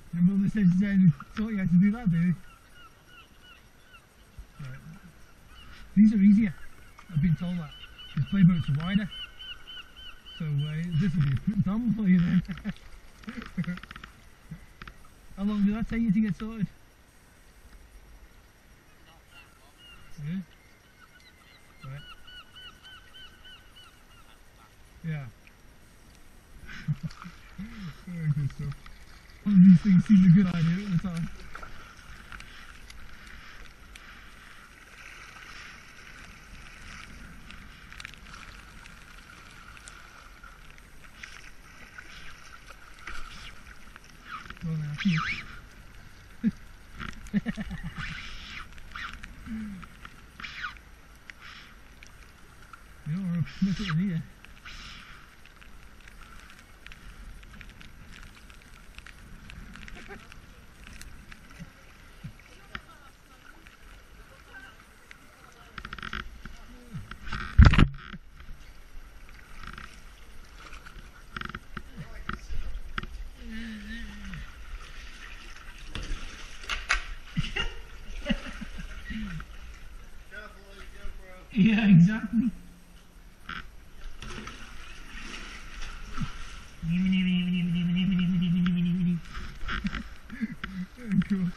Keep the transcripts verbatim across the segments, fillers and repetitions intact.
Your mother said she said, taught you how to do that, do you? Right. These are easier. I've been told that. Because playboats are wider. So uh, this will be a quick dumb for you then. How long did that take you to get sorted? Yeah. Right. Yeah. Very good stuff. All of these things seem a good idea at the time. Well now, you. You don't want to miss it in here. Yeah, exactly. Cool.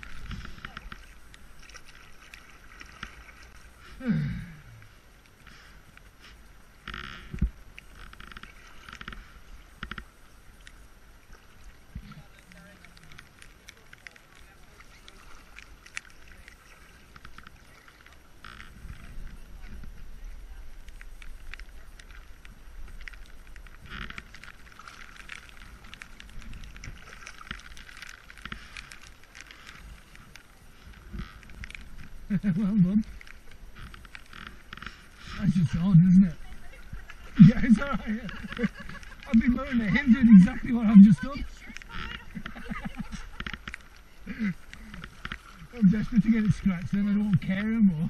Well done. That's just odd, isn't it? Yeah, it's alright. I've been looking at him doing exactly what I've just done. I'm desperate to get it scratched, then I don't care anymore.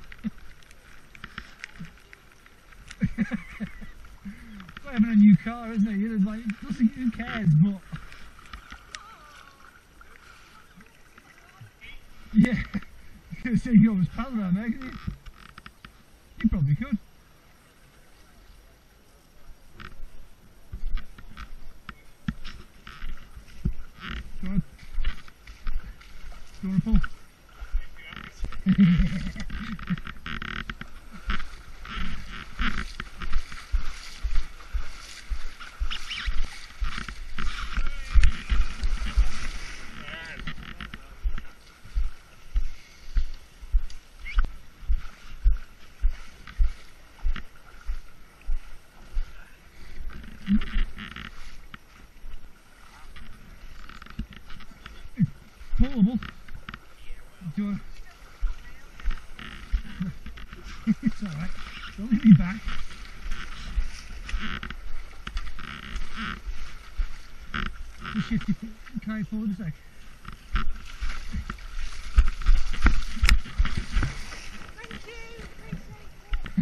It's like having a new car, isn't it? You're like, nothing, who cares, but... Yeah. You could say you always paddle around there, couldn't you? You probably could. Go on. Go on, pull. Pullable. Do you want... It's alright. Don't leave me back. Just shift your kite forward a sec. Thank you.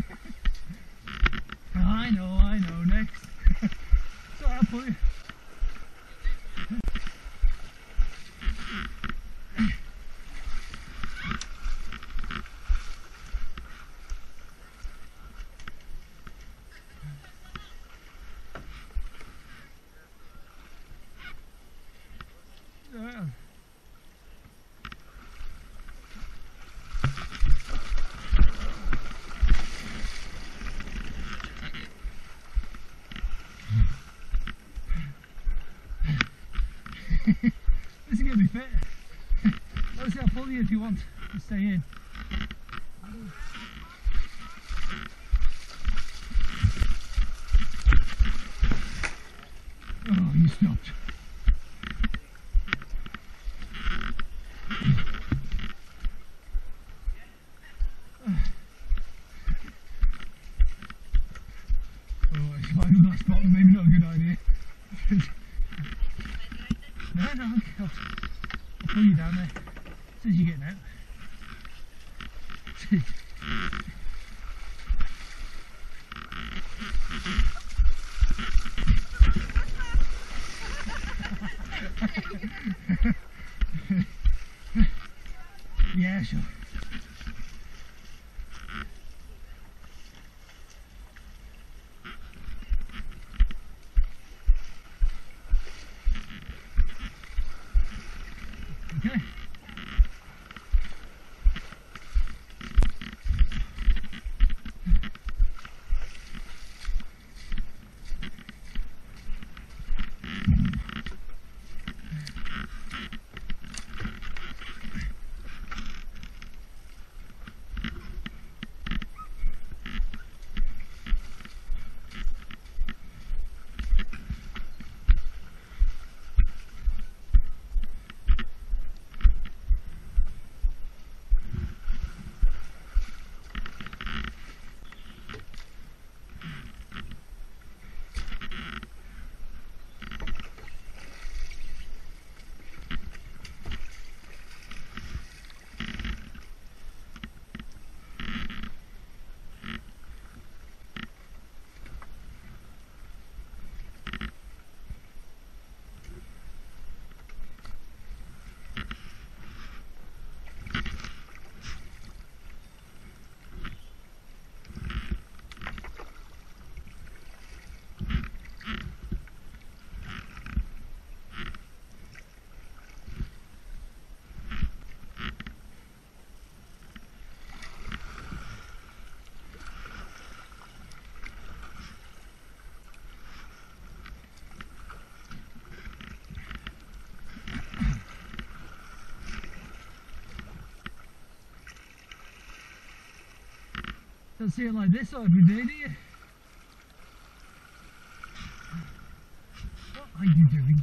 I know, I know. Next. So I'll put you. Well. This is going to be fit. Obviously I'll pull you if you want to stay in. Oh, you stopped. Oh, it's finding that spot, maybe not a good idea. No, no, I'll, I'll pull you down there as soon as you get out. special. Okay. Don't see it like this every day, do you? What are you doing?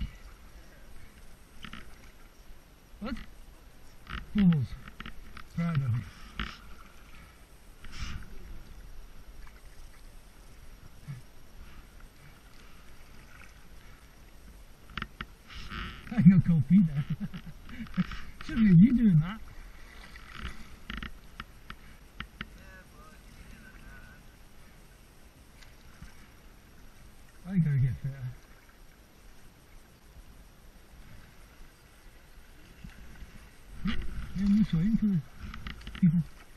What? Bubbles. Proud of you. I ain't got cold feet there. Shouldn't be you doing that. I gotta get fitter. Yeah, I'm just waiting for the people.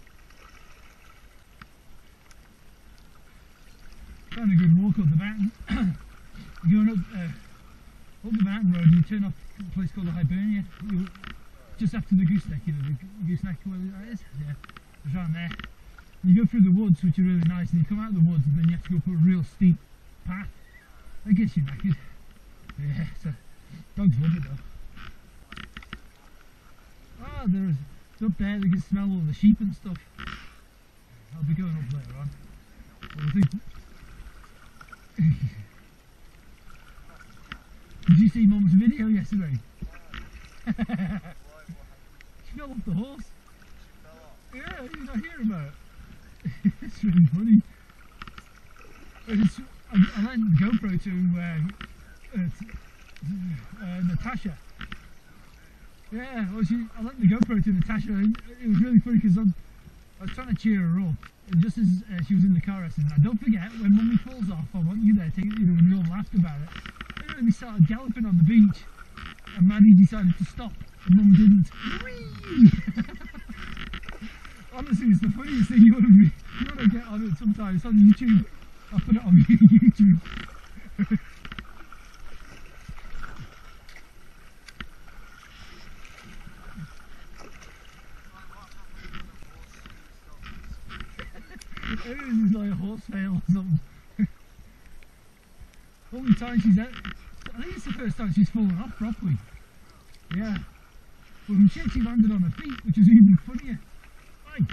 Found a good walk up the mountain. You're going up, uh, up the mountain road and you turn off a place called the Hibernia. You, just after the gooseneck, you know, the gooseneck where that is? Yeah, it's around there. And you go through the woods, which are really nice, and you come out of the woods and then you have to go up a real steep path. I guess you're knackered. Yeah, so dogs love it though. Ah, oh, there's up there. They can smell all the sheep and stuff. I'll be going up later on. Well, I think. Did you see Mum's video yesterday? She fell off the horse. Yeah, you not hear about it. It's really funny. It's, I, I lent the GoPro to uh, uh, uh, Natasha. Yeah, well, she, I lent the GoPro to Natasha. And it was really funny because I was trying to cheer her up. And just as uh, she was in the car, I said, "Now don't forget, when Mummy falls off, I want you there to, you know, when we all laughed about it." And then we started galloping on the beach, and Maddie decided to stop, and Mum didn't. Honestly, it's the funniest thing. You want to be, you want to get on it sometime. It's on YouTube. I'll put it on YouTube. It is like a horse fail or something. Only time she's out, I think it's the first time she's fallen off properly. Yeah. But when she actually landed on her feet, which is even funnier. Right.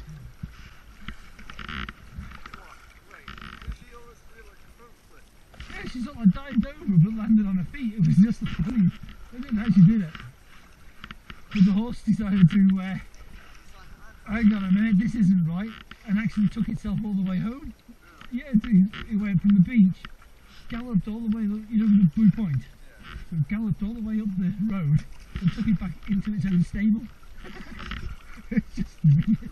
Yeah, she sort of dived over but landed on her feet. It was just funny. I don't know how she did it. But the horse decided to, uh, hang on a minute, this isn't right, and actually took itself all the way home. Yeah, it, it went from the beach, galloped all the way, you know, the Blue Point. So galloped all the way up the road and took it back into its own stable. It's just weird.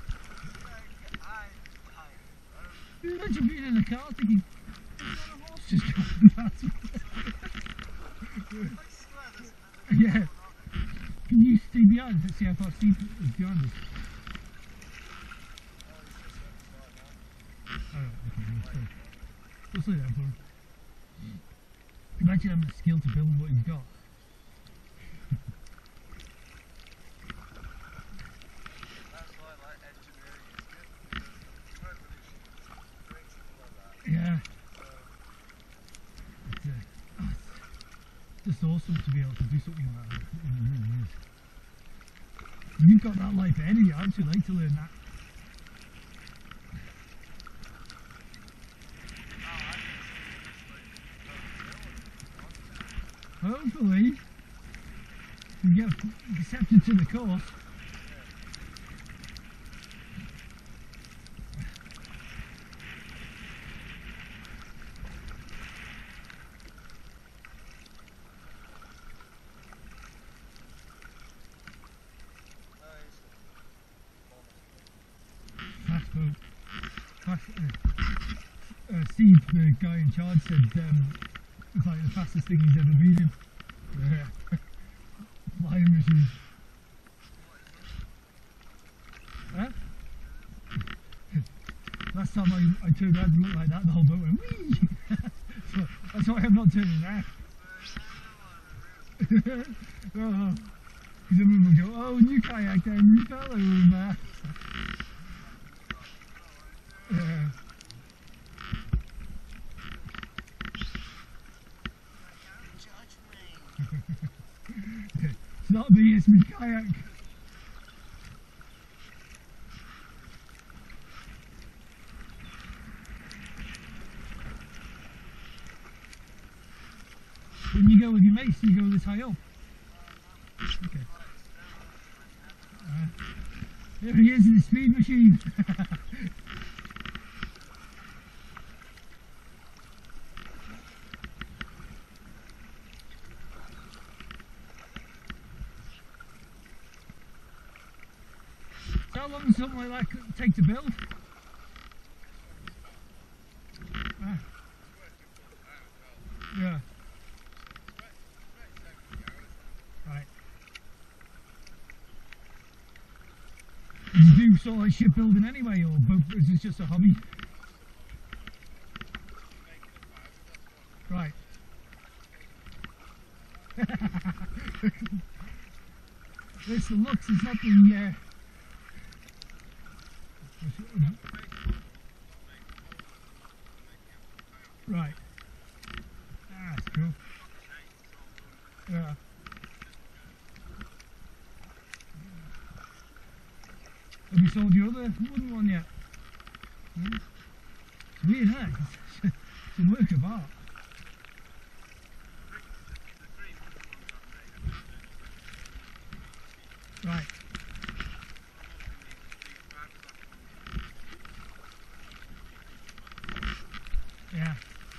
You imagine being in a car thinking, there's not a horse just going past me. Yeah. Can you see behind us? Let's see how far steep it is behind us. So, we'll slow down for him. Imagine having the skill to build what he's got. That's why I like engineering, it's good because you won't really doing something like that. Yeah. So, It's, uh, oh, it's just awesome to be able to do something like that. It really is. You've got that life ahead of you, aren't you? Like to learn that. Hopefully, you get accepted to the course. Fast boat. Fast, uh, uh, Steve, the guy in charge, said um, it's like the fastest thing he's ever been in. Yeah. Flying machine. Huh? Last time I, I turned around and looked like that, the whole boat went whee! So that's why I'm not turning around. Oh, because everyone will go, oh, new kayak there, new fellow in there. Yeah. It's not me, it's my kayak. When you go with your mates, you go this high up. Okay. Uh, there he is in the speed machine. How long does something like that take to build? Ah. Yeah. Right. Did you do sort of like shipbuilding anyway, or is this just a hobby? Right. It's the looks, it's not the... Uh, Right. Ah, that's cool. Yeah. Have you sold your other wooden one yet? Hmm? It's weird, isn't it? It's a work of art. Right. Yeah.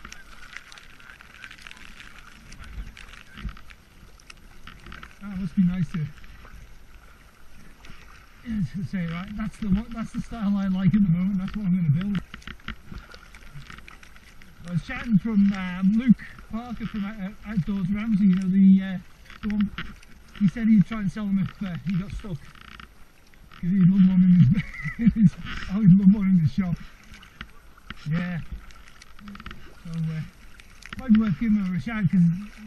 Oh, it must be nice to, yeah, to say, right, that's the what that's the style I like at the moment, that's what I'm going to build. I was chatting from um, Luke Parker from uh, Outdoors Ramsey, you know, the, uh, the one, he said he'd try and sell them if uh, he got stuck. Because he'd love one in his, in his, oh, he'd love one in his shop. Yeah. So, uh, might be worth giving him a shout, because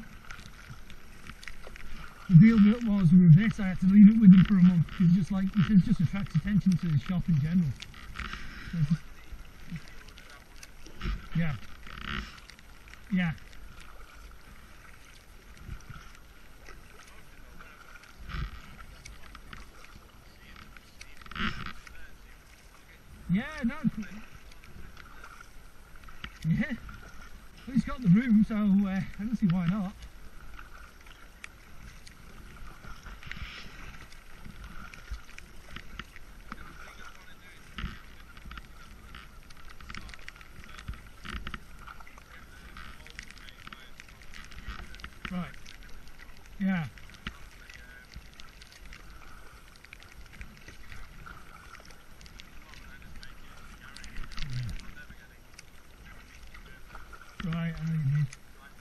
the deal was with this, I had to leave it with him for a month, because just like, it just attracts attention to the shop in general. So just, yeah. Yeah. Yeah, no. Yeah. Well, he's got the room, so uh, I don't see why not. Right. Yeah. Right, I know what you mean.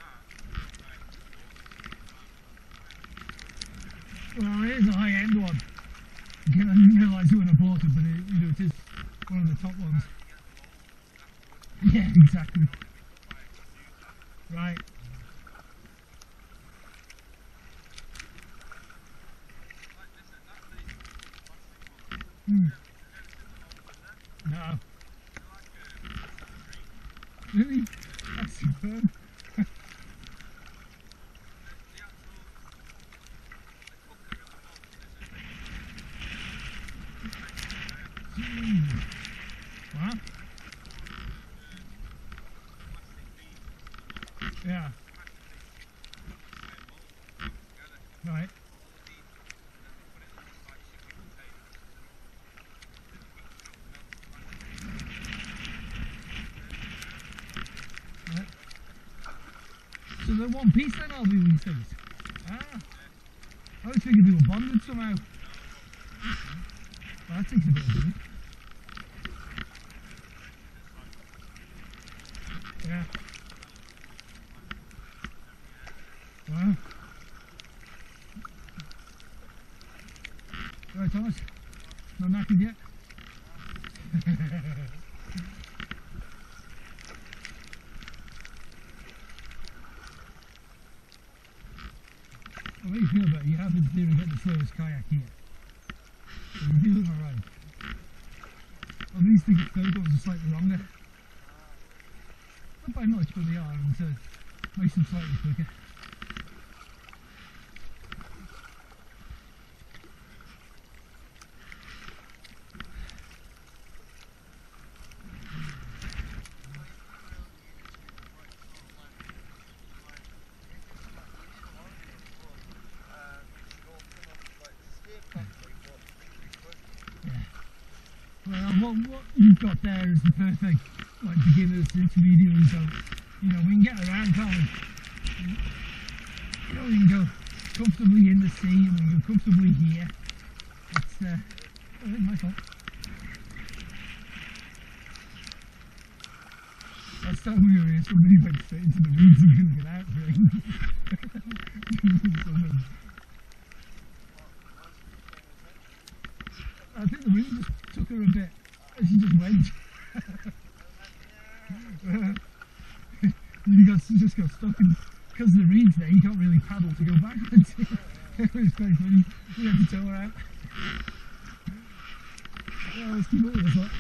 Well, it is a high-end one. Again, I didn't realise it when I bought it, but it, you know, it is one of the top ones. Yeah, Hmm. No. Really? That's superb. Jeez. Wow. Yeah. Right. Right. So they're one piece then, all these things? Ah. I was thinking they were bonded somehow. Well, that takes a bit of doing. Yeah. Wow. Right, Thomas. Not knackered yet? How do you feel about it? You have in theory got the slowest kayak here. So you're feeling alright. At least the photos are slightly longer. Not by much, but they are, and so it makes them slightly quicker. Well, what, what you've got there is the perfect, like, beginners, intermediaries, so, you know, we can get around, can't we? You know, we can go comfortably in the sea, and we can go comfortably here. It's, uh, oh, it's my fault. Last time we were here, somebody went straight into the weeds and couldn't get out, really. I think the wind just took her a bit, and she just went. you got, she just got stuck, and because of the reeds there, you can't really paddle to go backwards. It was quite funny. We had to tow her out. Well, let's keep up with this lot.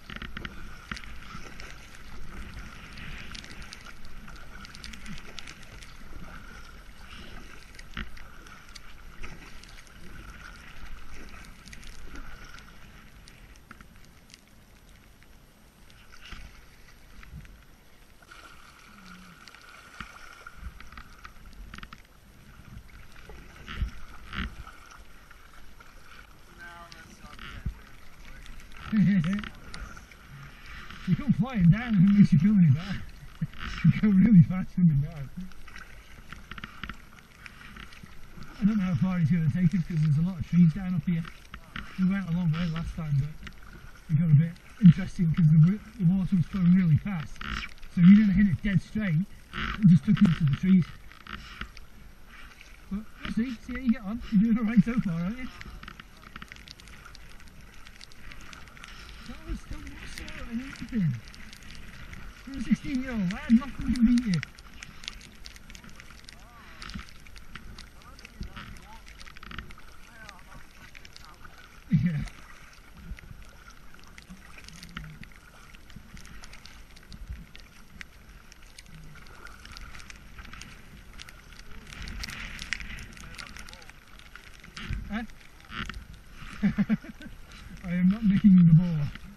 You go flying down and it makes you feel any better. You go really fast coming down. I don't know how far he's going to take us because there's a lot of trees down up here. We went a long way last time, but we got a bit interesting because the, the water was flowing really fast. So you're going to hit it dead straight and just took into the trees. But we'll see, see how you get on. You're doing alright so far, aren't you? That was the worst sort of anything. You're a sixteen year old lad, nothing can beat you. Yeah. Huh? I am not making the ball.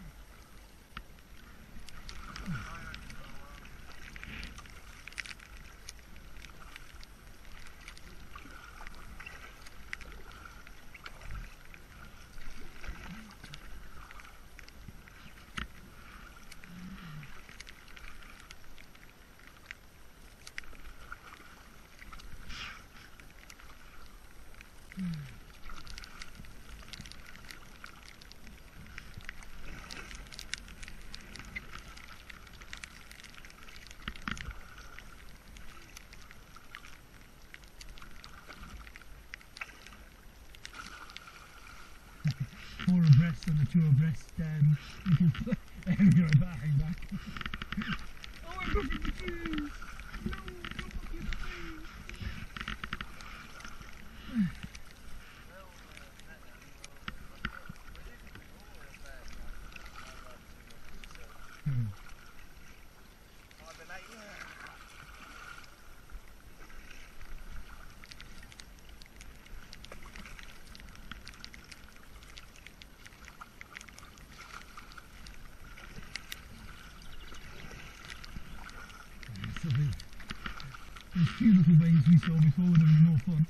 Four abreast on the two abreast um, little area of that hang back. Oh, I'm looking at the trees! No, don't look at the trees! few little waves we saw before would have been more fun.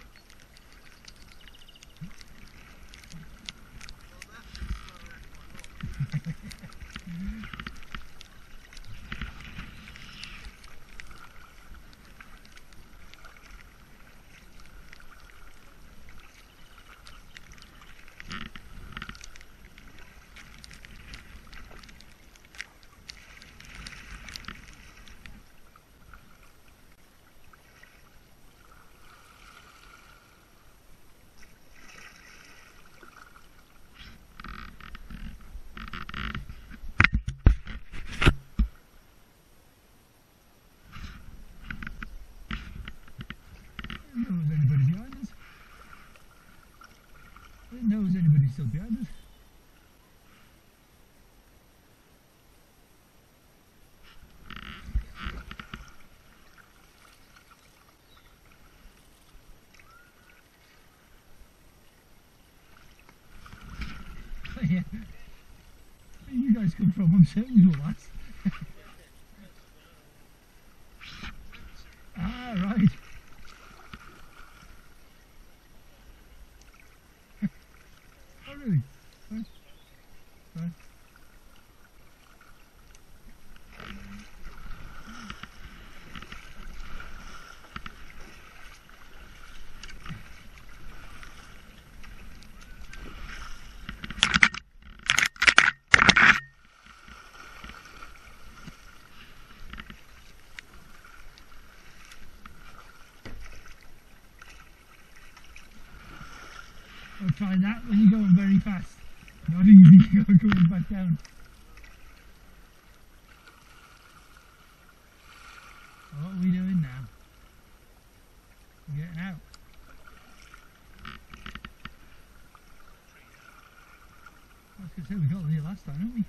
I didn't know there was anybody still behind us. Yeah. Where you guys come from? I'm certain you all lads. Ah, right. Oh, really? Right. Right. I'll try that when you're going very fast. Not easy, you're going back down. What are we doing now? We're getting out. I was going to say, we got there last time, didn't we?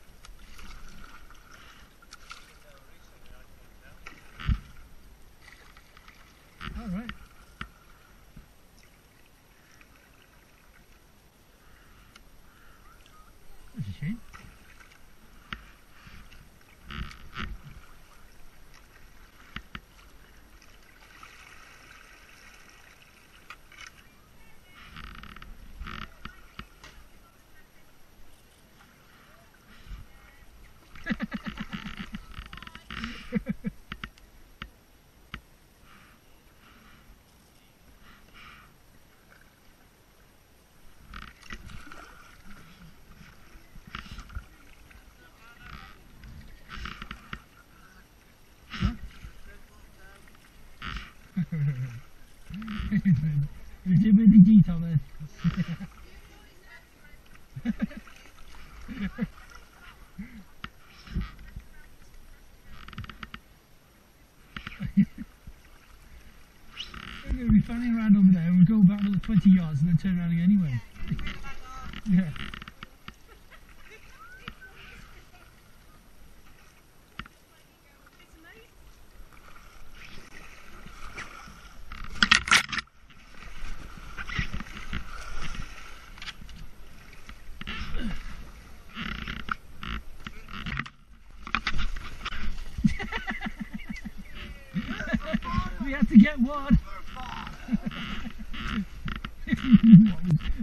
Alright. That's a shame. There's too many detail there. We're going to be fanning around over there and we'll go about another twenty yards and then turn around again anyway. Yeah. We had to get one.